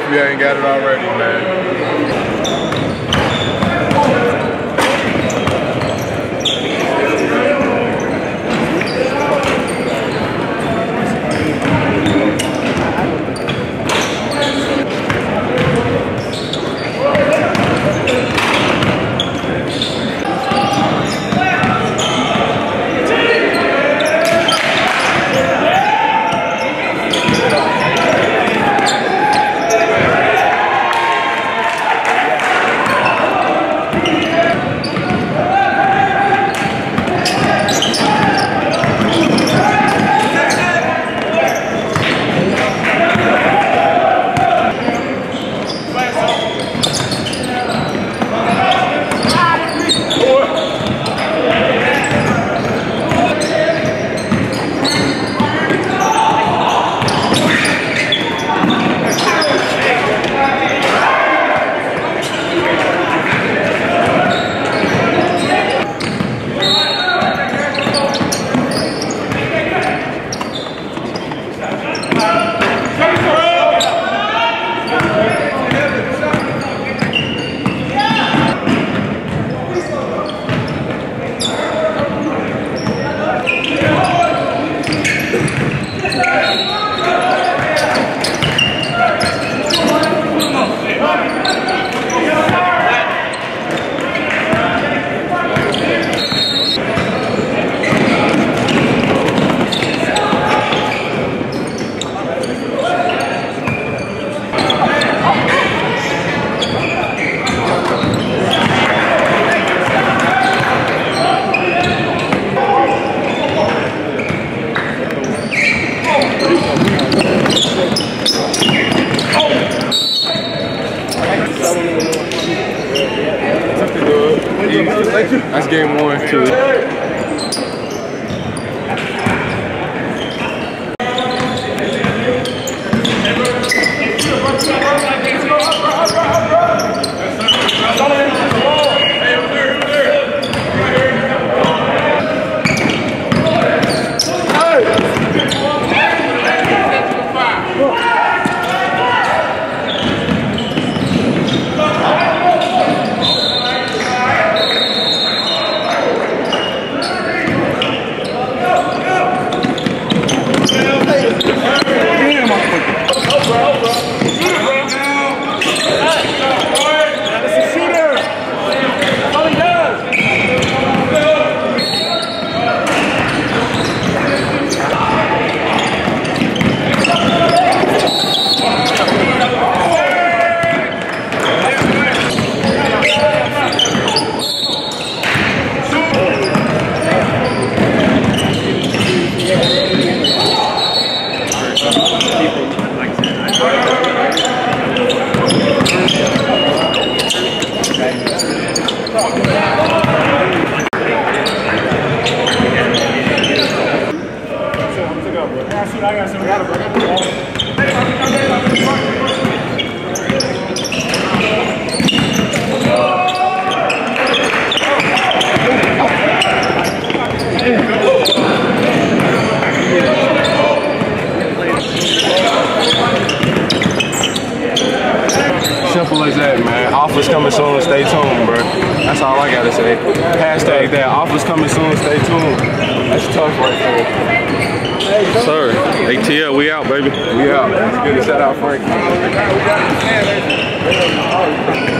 if you ain't got it already, man. That's game one, too. Simple as that, man. Offers coming soon, stay tuned, bro. That's all I gotta say. Hashtag that. Offers coming soon, stay tuned. That's tough right there. Sir, ATL, we out, baby. We out. Let's get a shout out, Frank.